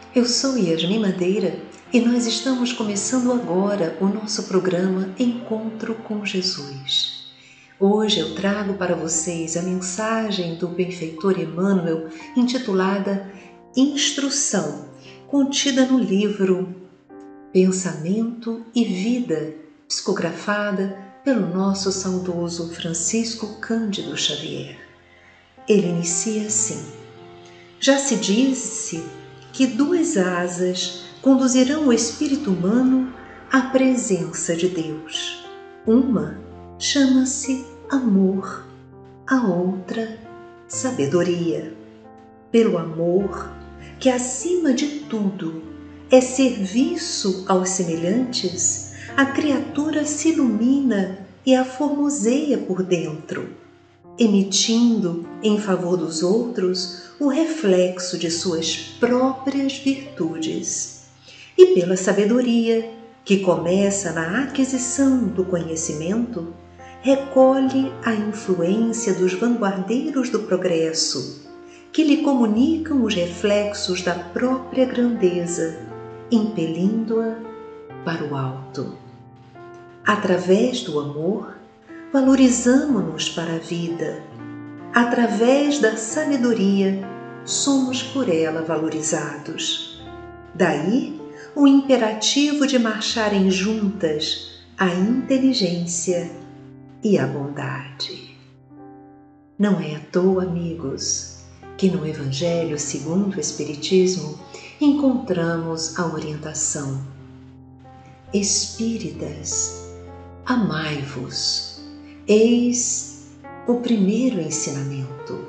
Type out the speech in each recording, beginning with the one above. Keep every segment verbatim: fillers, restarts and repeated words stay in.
Eu sou Yasmin Madeira e nós estamos começando agora o nosso programa Encontro com Jesus. Hoje eu trago para vocês a mensagem do benfeitor Emmanuel intitulada Instrução, contida no livro Pensamento e Vida, psicografada pelo nosso saudoso Francisco Cândido Xavier. Ele inicia assim: já se disse que duas asas conduzirão o espírito humano à presença de Deus. Uma chama-se amor, a outra sabedoria. Pelo amor, que acima de tudo é serviço aos semelhantes, a criatura se ilumina e aformoseia por dentro, emitindo em favor dos outros o reflexo de suas próprias virtudes. E pela sabedoria, que começa na aquisição do conhecimento, recolhe a influência dos vanguardeiros do progresso, que lhe comunicam os reflexos da própria grandeza, impelindo-a para o alto. Através do amor, valorizamo-nos para a vida. Através da sabedoria, somos por ela valorizados. Daí o imperativo de marcharem juntas a inteligência e a bondade. Não é à toa, amigos, que no Evangelho segundo o Espiritismo encontramos a orientação: Espíritas, amai-vos. Eis o primeiro ensinamento.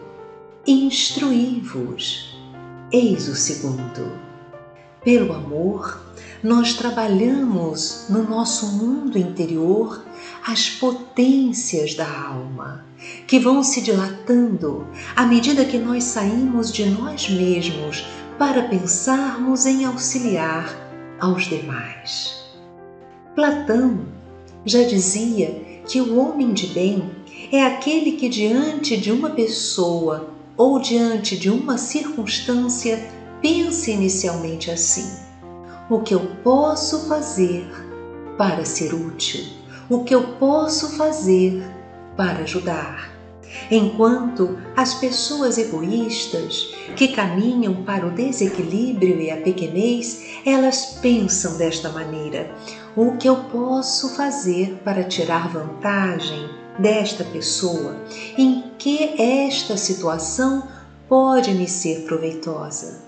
Instruí-vos. Eis o segundo. Pelo amor, nós trabalhamos no nosso mundo interior as potências da alma, que vão se dilatando à medida que nós saímos de nós mesmos para pensarmos em auxiliar aos demais. Platão já dizia que o homem de bem é aquele que diante de uma pessoa ou diante de uma circunstância pensa inicialmente assim: o que eu posso fazer para ser útil? O que eu posso fazer para ajudar? Enquanto as pessoas egoístas, que caminham para o desequilíbrio e a pequenez, elas pensam desta maneira: o que eu posso fazer para tirar vantagem desta pessoa? Em que esta situação pode me ser proveitosa?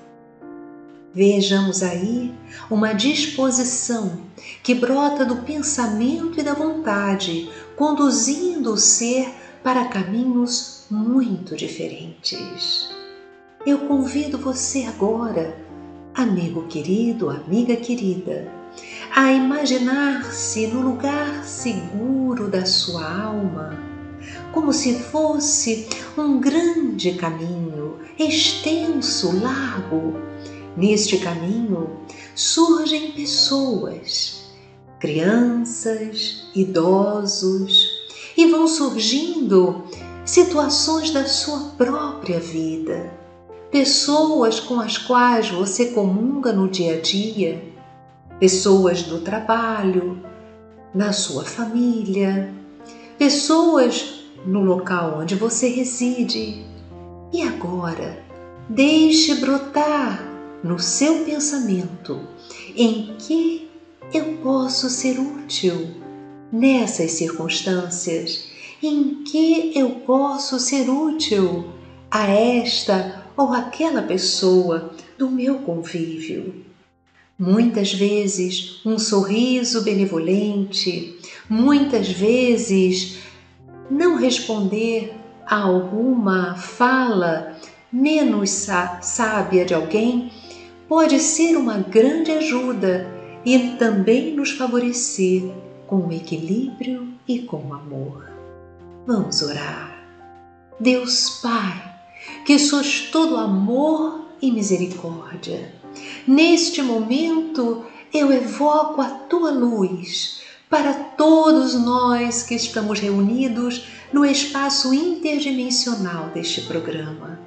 Vejamos aí uma disposição que brota do pensamento e da vontade, conduzindo o ser para caminhos muito diferentes. Eu convido você agora, amigo querido, amiga querida, a imaginar-se no lugar seguro da sua alma, como se fosse um grande caminho, extenso, largo. Neste caminho surgem pessoas, crianças, idosos, e vão surgindo situações da sua própria vida, pessoas com as quais você comunga no dia a dia, pessoas do trabalho, na sua família, pessoas no local onde você reside. E agora, deixe brotar no seu pensamento em que eu posso ser útil nessas circunstâncias, em que eu posso ser útil a esta ou aquela pessoa do meu convívio. Muitas vezes um sorriso benevolente, muitas vezes não responder a alguma fala menos sábia de alguém pode ser uma grande ajuda e também nos favorecer com o equilíbrio e com o amor. Vamos orar. Deus Pai, que sois todo amor e misericórdia, neste momento eu evoco a Tua luz para todos nós que estamos reunidos no espaço interdimensional deste programa.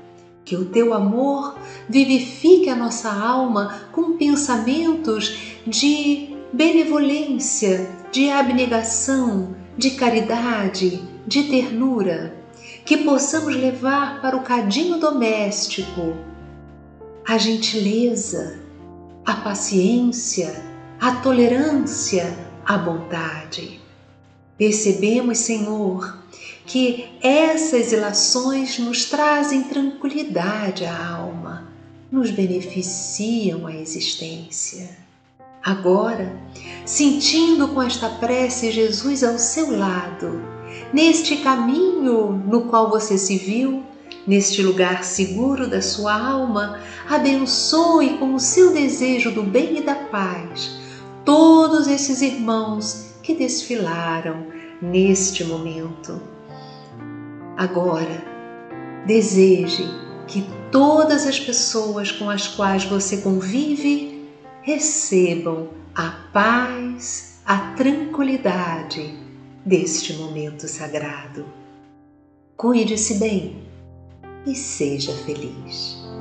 Que o teu amor vivifique a nossa alma com pensamentos de benevolência, de abnegação, de caridade, de ternura. Que possamos levar para o cadinho doméstico a gentileza, a paciência, a tolerância, a bondade. Percebemos, Senhor, que essas ilações nos trazem tranquilidade à alma, nos beneficiam a existência. Agora, sentindo com esta prece Jesus ao seu lado, neste caminho no qual você se viu, neste lugar seguro da sua alma, abençoe com o seu desejo do bem e da paz todos esses irmãos que desfilaram neste momento. Agora, deseje que todas as pessoas com as quais você convive recebam a paz, a tranquilidade deste momento sagrado. Cuide-se bem e seja feliz.